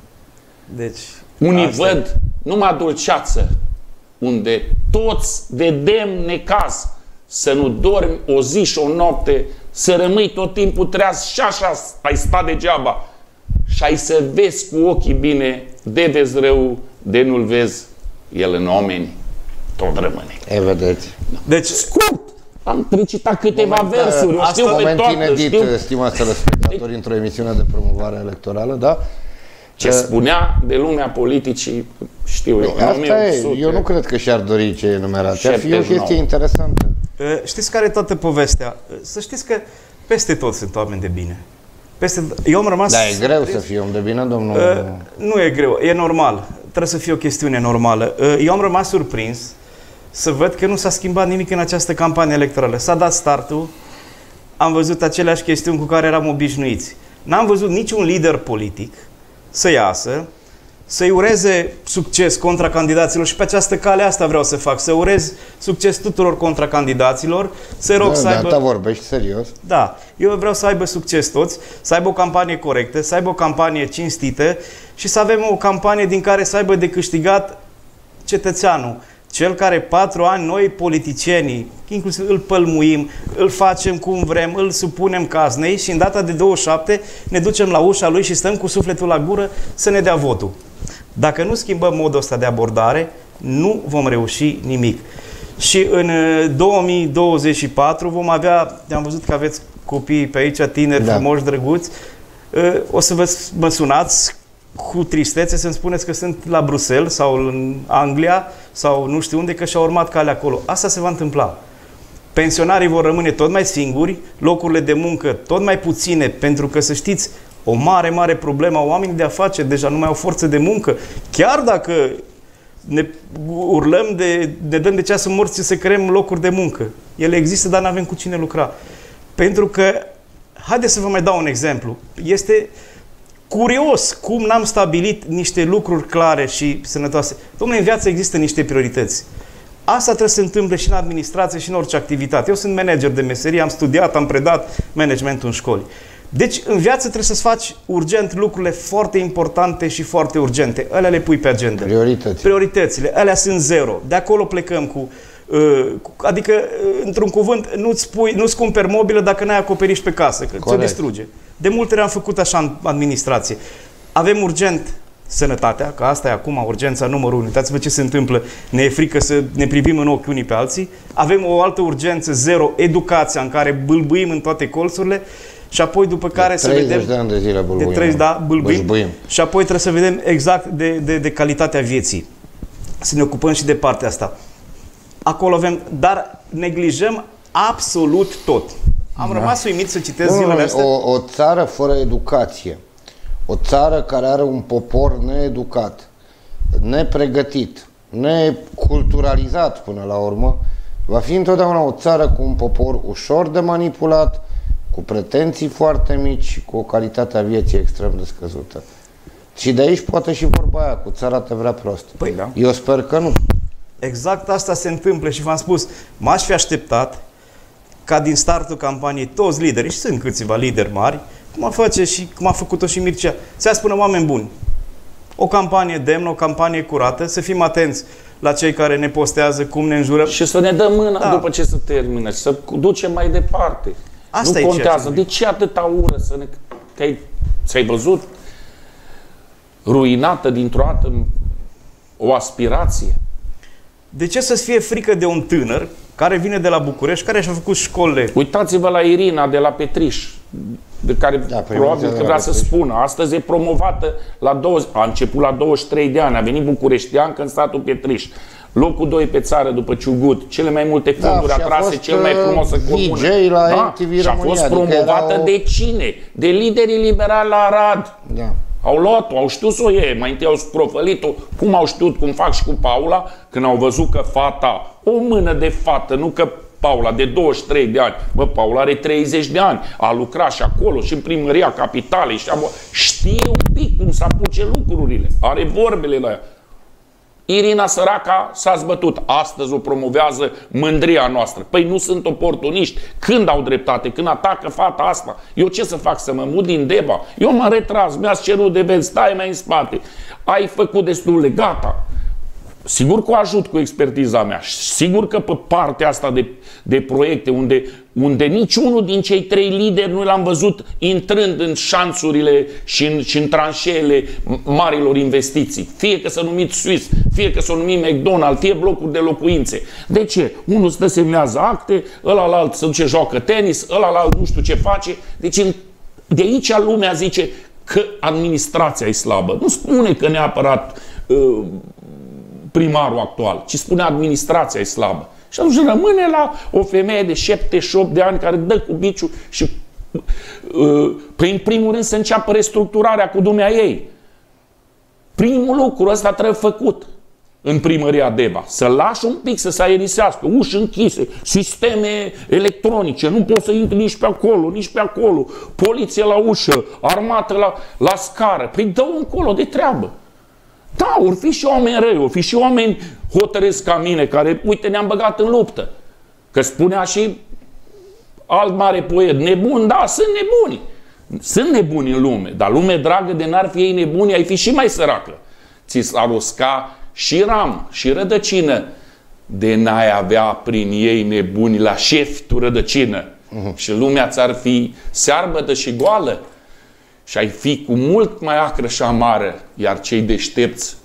Deci, unii văd e. numai dulceață, unde toți vedem necaz, să nu dormi o zi și o noapte, să rămâi tot timpul treaz și așa ai sta degeaba. Și ai să vezi cu ochii bine, de vezi rău, de nu-l vezi, el în oameni tot rămâne. E, vedeți. Deci, scurt, am recitat câteva moment, versuri, o știu pe moment toată. Inedit, știu... stimați telespectatori, într-o emisiune de promovare electorală, da? Ce spunea de lumea politicii, știu eu, asta e, eu nu cred că și-ar dori ce e numerat. Ar fi o chestie interesantă. Știți care e toată povestea? Să știți că peste tot sunt oameni de bine. Peste... Eu am rămas... Da, e greu să fii om de bine, domnul... Uh, nu e greu, e normal. Trebuie să fie o chestiune normală. Uh, eu am rămas surprins să văd că nu s-a schimbat nimic în această campanie electorală. S-a dat startul, am văzut aceleași chestiuni cu care eram obișnuiți. N-am văzut niciun lider politic să iasă, să-i ureze succes contracandidaților și pe această cale asta vreau să fac, să urez succes tuturor contracandidaților, să-i rog da, să aibă... Da, vorbești serios. Da, eu vreau să aibă succes toți, să aibă o campanie corectă, să aibă o campanie cinstită și să avem o campanie din care să aibă de câștigat cetățeanul. Cel care patru ani, noi politicienii, inclusiv îl pălmuim, îl facem cum vrem, îl supunem caznei și în data de douăzeci și șapte ne ducem la ușa lui și stăm cu sufletul la gură să ne dea votul. Dacă nu schimbăm modul ăsta de abordare, nu vom reuși nimic. Și în două mii douăzeci și patru vom avea, am văzut că aveți copii pe aici, tineri, da. frumoși, drăguți, o să vă mă sunați cu tristețe să-mi spuneți că sunt la Bruxelles sau în Anglia sau nu știu unde, că și-au urmat calea acolo. Asta se va întâmpla. Pensionarii vor rămâne tot mai singuri, locurile de muncă tot mai puține, pentru că, să știți, o mare, mare problemă a oamenii de afaceri deja nu mai au forță de muncă. Chiar dacă ne urlăm, de, ne dăm de ceasul morții să creăm locuri de muncă. Ele există, dar nu avem cu cine lucra. Pentru că, haideți să vă mai dau un exemplu. Este curios cum n-am stabilit niște lucruri clare și sănătoase. Dom'le, în viață există niște priorități. Asta trebuie să se întâmple și în administrație și în orice activitate. Eu sunt manager de meserie, am studiat, am predat managementul în școli. Deci, în viață trebuie să-ți faci urgent lucrurile foarte importante și foarte urgente. Alea le pui pe agenda. Priorități. Prioritățile. Alea sunt zero. De acolo plecăm cu... Uh, cu adică, uh, într-un cuvânt, nu-ți pui, nu-ți cumperi mobilă dacă n-ai acoperiș pe casă, că ți-o distruge. De multe ori am făcut așa în administrație. Avem urgent sănătatea, că asta e acum urgența numărul unu. Uitați-vă ce se întâmplă. Ne e frică să ne privim în ochi unii pe alții. Avem o altă urgență, zero, educația, în care bâlbâim în toate colțurile. Și apoi după care să vedem... treizeci de ani de zile bâlbâim. De treizeci, da, bâlbâim. bâlbâim. Și apoi trebuie să vedem exact de, de, de calitatea vieții. Să ne ocupăm și de partea asta. Acolo avem... Dar neglijăm absolut tot. Am da. rămas uimit să citesc zilele astea. O, o țară fără educație, o țară care are un popor needucat, nepregătit, neculturalizat până la urmă, va fi întotdeauna o țară cu un popor ușor de manipulat, cu pretenții foarte mici și cu o calitate a vieții extrem de scăzută. Și de aici poate și vorba aia, cu țara te vrea prost. Păi da. Eu sper că nu. Exact asta se întâmplă și v-am spus, m-aș fi așteptat ca din startul campaniei toți liderii, și sunt câțiva lideri mari, cum a face și cum a făcut-o și Mircea, să spună oameni buni. O campanie demnă, o campanie curată, să fim atenți la cei care ne postează, cum ne înjurăm. Și să ne dăm mâna da. după ce se termină și să ducem mai departe. Asta nu contează. De ce atâta ură să ne... Te-ai, ți-ai văzut ruinată dintr-o dată o aspirație? De ce să-ți fie frică de un tânăr care vine de la București, care și-a făcut școlile? Uitați-vă la Irina de la Petriș, de care da, probabil că vrea să spună. Astăzi e promovată la douăzeci, a început la douăzeci și trei de ani, a venit bucureșteancă în statul Petriș. Locul doi pe țară după Ciugut, cele mai multe fonduri da, atrase, cel mai frumos în comună. La da? Și a fost promovată adică de cine? De liderii liberali la Arad. Da. Au luat-o, au știut să o iei, mai întâi au sprofălit-o, cum au știut, cum fac și cu Paula, când au văzut că fata, o mână de fată, nu că Paula de douăzeci și trei de ani, bă, Paula are treizeci de ani, a lucrat și acolo și în primăria capitalei și am... știe un pic cum să apuce lucrurile, are vorbele la ea. Irina săraca s-a zbătut. Astăzi o promovează mândria noastră. Păi nu sunt oportuniști. Când au dreptate? Când atacă fata asta? Eu ce să fac? Să mă mut din Deba? Eu m-am retras, mi-ați cerut de ben, stai mai în spate. Ai făcut destule, gata. Sigur că o ajut cu expertiza mea. Sigur că pe partea asta de, de proiecte unde, unde niciunul din cei trei lideri nu l-am văzut intrând în șanțurile și în, și în tranșeele marilor investiții. Fie că s-a numit Swiss, fie că s-a numit McDonald's, fie blocuri de locuințe. De ce? Unul stă semnează acte, ălalt se duce joacă tenis, ălalt nu știu ce face. Deci de aici lumea zice că administrația e slabă. Nu spune că neapărat uh, primarul actual, ci spune administrația e slabă. Și atunci rămâne la o femeie de șaptezeci și opt de ani care dă cu biciul și uh, prin primul rând să înceapă restructurarea cu dumnea ei. Primul lucru ăsta trebuie făcut în primăria Deba. Să lași un pic să se aerisească, uși închise, sisteme electronice, nu poți să intri nici pe acolo, nici pe acolo, poliție la ușă, armată la, la scară. Păi dă-o încolo de treabă. Da, or fi și oameni răi, or fi și oameni hotărâți ca mine, care, uite, ne-am băgat în luptă. Că spunea și alt mare poet, nebun, da, sunt nebuni. Sunt nebuni în lume, dar lume dragă de n-ar fi ei nebuni, ai fi și mai săracă. Ți s-ar usca și ram, și rădăcină, de n-ai avea prin ei nebuni la șef tu rădăcină. Uh-huh. Și lumea ți-ar fi searbătă și goală. Și ai fi cu mult mai acră și amară, iar cei deștepți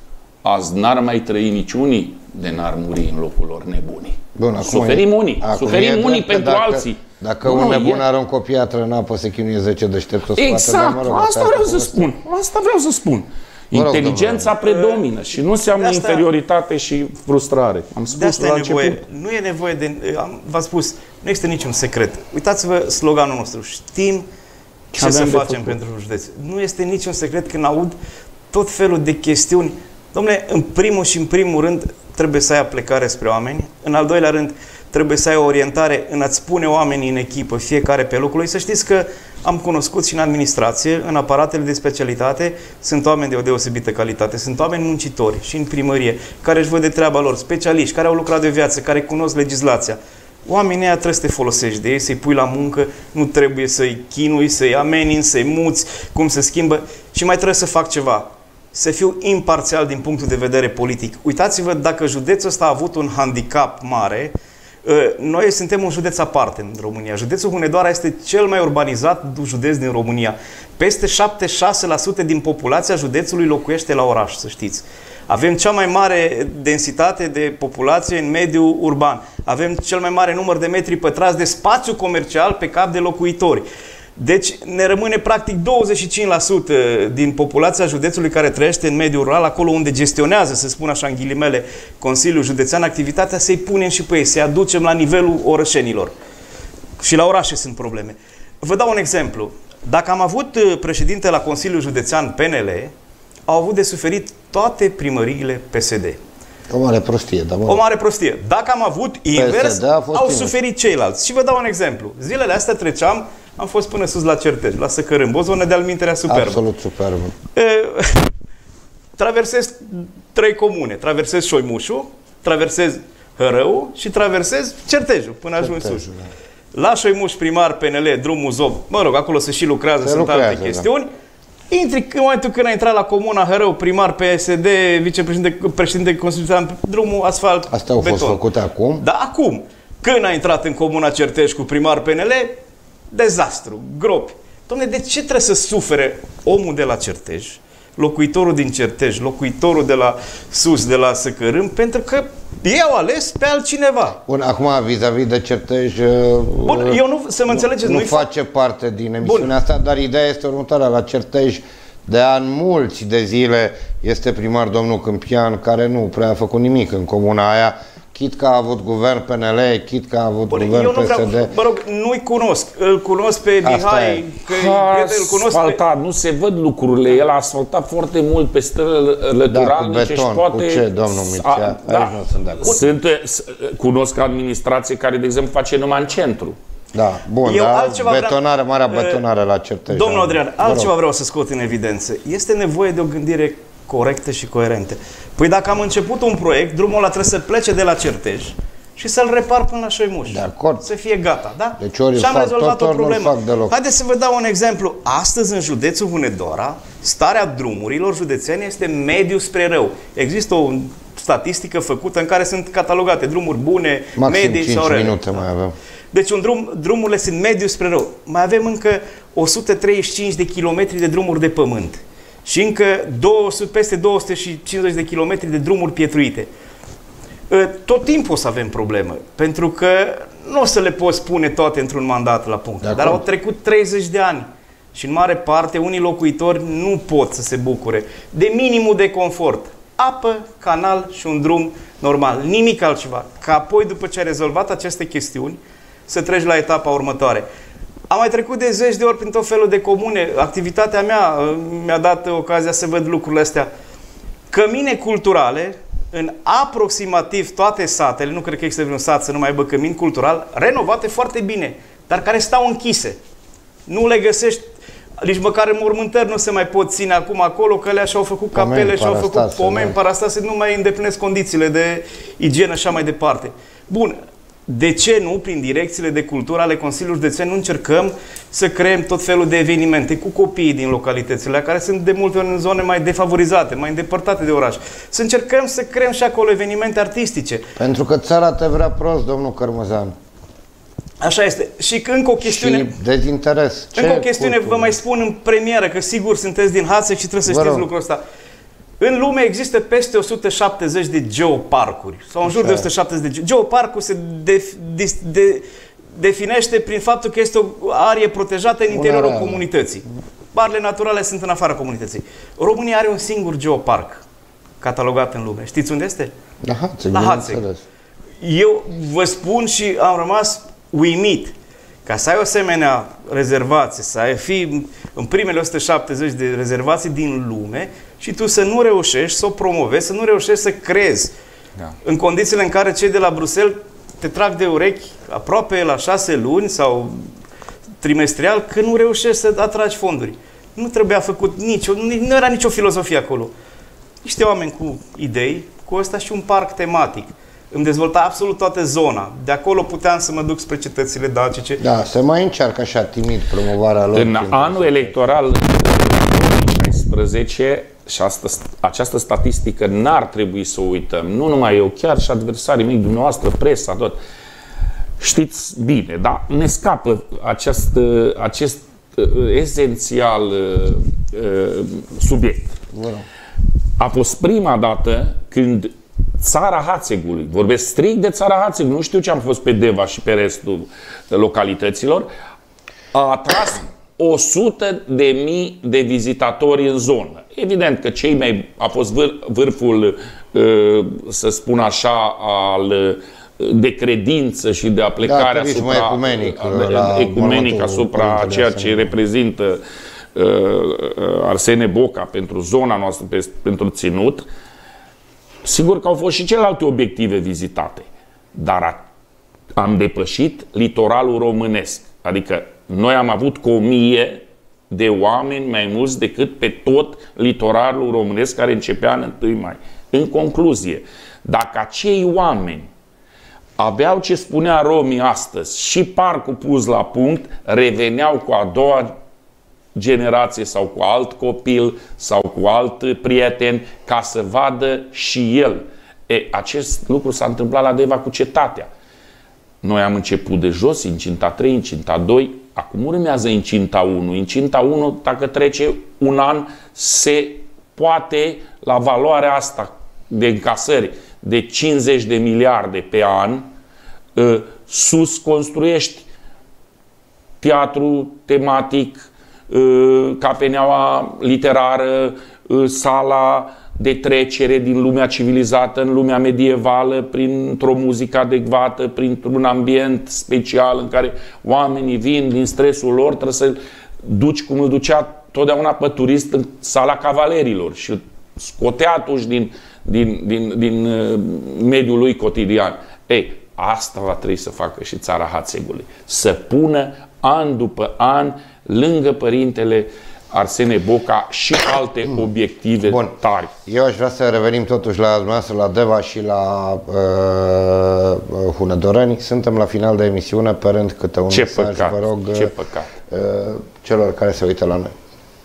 azi n-ar mai trăi niciunii de n-ar muri în locul lor nebunii. Bun, suferim e, unii, suferim unii pentru dacă, alții. Dacă nu, un nebun e... aruncă o piatră în apă, se chinuie zece deștepți o exact, scoate, mă rog, asta vreau să spun. Asta vreau să spun. Inteligența rog, predomină și nu înseamnă asta, inferioritate și frustrare. Am spus de asta la e nevoie. început. Nu e nevoie de... V-am spus, nu există niciun secret. Uitați-vă sloganul nostru. Știm ce, ce să facem făcut. pentru județ. Nu este niciun secret când aud tot felul de chestiuni. Dom'le, în primul și în primul rând trebuie să ai aplecare spre oameni. În al doilea rând trebuie să ai o orientare în a-ți pune oamenii în echipă, fiecare pe locul lui. Să știți că am cunoscut și în administrație, în aparatele de specialitate, sunt oameni de o deosebită calitate, sunt oameni muncitori și în primărie, care își văd de treaba lor, specialiști, care au lucrat de viață, care cunosc legislația. Oamenii ăia trebuie să te folosești de ei, să-i pui la muncă, nu trebuie să-i chinui, să-i ameninți, să-i muți, cum se schimbă. Și mai trebuie să fac ceva, să fiu imparțial din punctul de vedere politic. Uitați-vă, dacă județul ăsta a avut un handicap mare, noi suntem un județ aparte în România. Județul Hunedoara este cel mai urbanizat județ din România. Peste șaptezeci și șase la sută din populația județului locuiește la oraș, să știți. Avem cea mai mare densitate de populație în mediul urban. Avem cel mai mare număr de metri pătrați de spațiu comercial pe cap de locuitori. Deci ne rămâne practic douăzeci și cinci la sută din populația județului care trăiește în mediul rural, acolo unde gestionează, să spun așa în ghilimele, Consiliul Județean activitatea, să-i punem și pe ei, să-i aducem la nivelul orășenilor. Și la orașe sunt probleme. Vă dau un exemplu. Dacă am avut președinte la Consiliul Județean P N L, au avut de suferit toate primăriile P S D. O mare prostie, da, O mare prostie. Dacă am avut invers, au suferit ceilalți. Și vă dau un exemplu. Zilele astea treceam, am fost până sus la Certej, la Săcărâmb, o zonă de alminterea superbă. Absolut superbă. E, traversez trei comune. Traversez Șoimușu, traversez Hărău și traversez Certejul, până ajung sus. Da. La Șoimuș primar P N L, drumul Zob, mă rog, acolo se și lucrează, se sunt lucrează, alte chestiuni. Da. Intri în momentul când a intrat la comuna Hărău, primar P S D, vicepreședinte, președinte Constituțional, drumul asfalt, Astea au beton. fost făcute acum? Da, acum. Când a intrat în comuna Certej cu primar P N L, dezastru, gropi. Dom'le, de ce trebuie să sufere omul de la Certej, locuitorul din Certej, locuitorul de la sus, de la Săcărâmb, pentru că ei au ales pe altcineva. Bun, acum vis-a-vis de Certej, Bun, eu nu, să mă înțelegeți, nu, nu nu face parte din emisiunea Bun. asta, dar ideea este următoarea. La Certej, de ani mulți de zile, este primar domnul Câmpian, care nu prea a făcut nimic în comuna aia, chit că a avut guvern P N L, chit că a avut Bun, guvern eu nu P S D. Vreau, mă rog, nu-i cunosc. Îl cunosc pe Mihai, că îl cunosc asfaltat, pe... nu se văd lucrurile. El a asfaltat foarte mult pe străzi lăturalnice da, și poate... Cu ce, domnul Mircea? Da. Aici nu sunt de acord. Sunt, cunosc administrație care, de exemplu, face numai în centru. Da, bun, eu da, betonare, vreau, marea betonare uh, la Certej. Domnul Adrian, altceva vreau să scot în evidență. Este nevoie de o gândire corectă și coerentă. Păi dacă am început un proiect, drumul ăla trebuie să plece de la Certej și să-l repar până la Șoimuș. De acord. Să fie gata, da? Deci ori și am fac rezolvat tot, o problemă. Fac deloc. Haideți să vă dau un exemplu. Astăzi, în județul Hunedoara, starea drumurilor județene este mediu spre rău. Există o statistică făcută în care sunt catalogate drumuri bune, maxim medii sau rele. minute mai avem. Deci un drum, drumurile sunt mediu spre rău. Mai avem încă o sută treizeci și cinci de kilometri de drumuri de pământ. Și încă două sute, peste două sute cincizeci de kilometri de drumuri pietruite. Tot timpul o să avem problemă, pentru că nu o să le poți pune toate într-un mandat la punct. Dar au trecut treizeci de ani și în mare parte unii locuitori nu pot să se bucure de minimul de confort. Apă, canal și un drum normal, nimic altceva. Ca apoi, după ce ai rezolvat aceste chestiuni, să treci la etapa următoare. Am mai trecut de zeci de ori prin tot felul de comune. Activitatea mea mi-a dat ocazia să văd lucrurile astea. Cămine culturale în aproximativ toate satele, nu cred că există vreun sat să nu mai aibă cămin cultural, renovate foarte bine, dar care stau închise. Nu le găsești, nici măcar în mormântări nu se mai pot ține acum acolo, că le-și au făcut capele și au făcut pomeni, parastase, nu mai îndeplinesc condițiile de igienă și așa mai departe. Bun. De ce nu, prin direcțiile de cultură ale Consiliului Județean, nu încercăm să creăm tot felul de evenimente cu copiii din localitățile care sunt de multe ori în zone mai defavorizate, mai îndepărtate de oraș. Să încercăm să creăm și acolo evenimente artistice. Pentru că țara te vrea prost, domnul Cărmăzan. Așa este. Și încă o chestiune... Și dezinteres. Încă o chestiune vă mai spun în premieră, că sigur sunteți din Hațeg și trebuie să știți lucrul ăsta. În lume există peste o sută șaptezeci de geoparcuri, sau în jur de o sută șaptezeci de geoparcuri. Se def, de, de, definește prin faptul că este o arie protejată în interiorul Bună, comunității. Parcele naturale sunt în afara comunității. România are un singur geoparc catalogat în lume. Știți unde este? La Hațeg. La Hațeg. Eu vă spun și am rămas uimit. Ca să ai o asemenea rezervație, să ai fi în primele o sută șaptezeci de rezervații din lume și tu să nu reușești să o promovezi, să nu reușești să crezi. Da. În condițiile în care cei de la Bruxelles te trag de urechi aproape la șase luni sau trimestrial că nu reușești să atragi fonduri. Nu trebuia făcut nicio, nu era nicio filozofie acolo. Niște oameni cu idei, cu ăsta și un parc tematic. Îmi dezvolta absolut toată zona. De acolo puteam să mă duc spre cetățile dacice. Da, se mai încearcă așa timid promovarea lor. În anul electoral două mii șaisprezece, și asta, această statistică n-ar trebui să o uităm. Nu numai eu, chiar și adversarii mei, dumneavoastră, presa, tot. Știți bine, dar ne scapă acest, acest esențial uh, subiect. Bună. A fost prima dată când Țara Hațegului, vorbesc strict de Țara Hațegului, nu știu ce am fost pe Deva și pe restul localităților, a atras o sută de mii de vizitatori în zonă. Evident că cei mai a fost vâr, vârful, să spun așa, al de credință și de aplecare da, asupra ecumenic, ecumenic asupra ceea ce reprezintă Arsene Boca pentru zona noastră, pentru ținut. Sigur că au fost și celelalte obiective vizitate, dar am depășit litoralul românesc. Adică noi am avut cu o mie de oameni mai mulți decât pe tot litoralul românesc care începea în întâi mai. În concluzie, dacă acei oameni aveau ce spunea Romi astăzi și parcul pus la punct, reveneau cu a doua generație sau cu alt copil sau cu alt prieten ca să vadă și el. E, acest lucru s-a întâmplat la Deva cu cetatea. Noi am început de jos, incinta trei, incinta doi, acum urmează incinta unu. Incinta unu, dacă trece un an, se poate, la valoarea asta de încasări de cincizeci de miliarde pe an, sus construiești teatru tematic, cafeneaua literară, sala de trecere din lumea civilizată în lumea medievală, printr-o muzică adecvată, printr-un ambient special în care oamenii vin din stresul lor, trebuie să-l duci cum îl ducea totdeauna pe turist în sala cavalerilor și scotea atunci din, din, din, din mediul lui cotidian. Ei, asta va trebui să facă și Țara Hațegului. Să pună an după an lângă părintele Arsene Boca și alte obiective Bun. tari. Eu aș vrea să revenim totuși la dumneavoastră, la Deva și la uh, Hunedoareni. Suntem la final de emisiune, pe rând câte un ce mesaj, păcat, vă rog, ce păcat. Uh, celor care se uită la noi.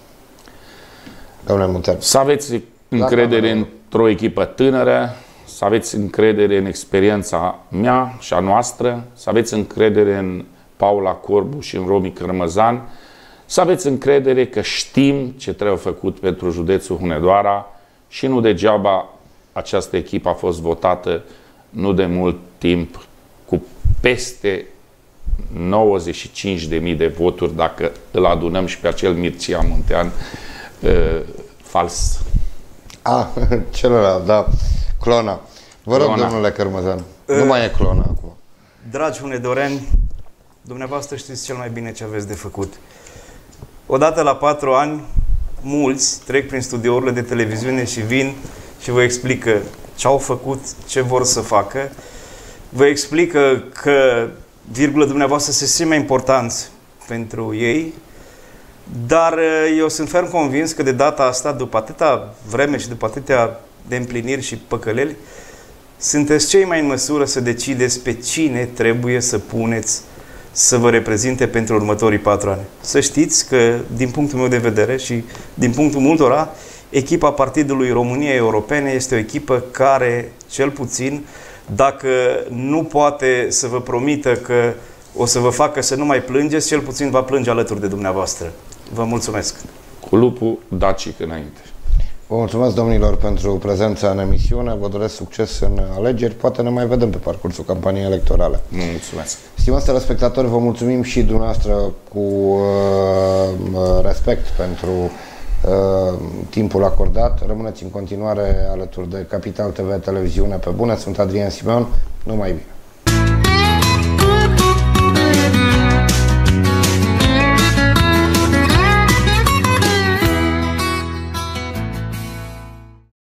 Domnule Munteanu. Să aveți încredere într-o echipă tânără, să aveți încredere în experiența mea și a noastră, să aveți încredere în Paula Corbu și în Romi Cărmăzan, să aveți încredere că știm ce trebuie făcut pentru județul Hunedoara și nu degeaba această echipă a fost votată nu de mult timp cu peste nouăzeci și cinci de mii de voturi dacă îl adunăm și pe acel Mircea Muntean uh, fals. Ah, celălalt, da. Clona. Vă rog, Clona. Domnule Cărmăzan, uh, nu mai e Clona acum. Dragi hunedoareni, dumneavoastră știți cel mai bine ce aveți de făcut. Odată la patru ani, mulți trec prin studiourile de televiziune și vin și vă explică ce au făcut, ce vor să facă. Vă explică că, virgulă, dumneavoastră se simte importanți pentru ei, dar eu sunt ferm convins că de data asta, după atâta vreme și după atâtea de împliniri și păcăleli, sunteți cei mai în măsură să decideți pe cine trebuie să puneți să vă reprezinte pentru următorii patru ani. Să știți că, din punctul meu de vedere și din punctul multora, echipa Partidului României Europene este o echipă care, cel puțin, dacă nu poate să vă promită că o să vă facă să nu mai plângeți, cel puțin va plânge alături de dumneavoastră. Vă mulțumesc! Cu lupul dacic înainte. Vă mulțumesc, domnilor, pentru prezența în emisiune, vă doresc succes în alegeri, poate ne mai vedem pe parcursul campaniei electorale. Mulțumesc! Stimați telespectatori, vă mulțumim și dumneavoastră cu uh, respect pentru uh, timpul acordat. Rămâneți în continuare alături de Capital T V, televiziune pe bune. Sunt Adrian Simeon, numai bine!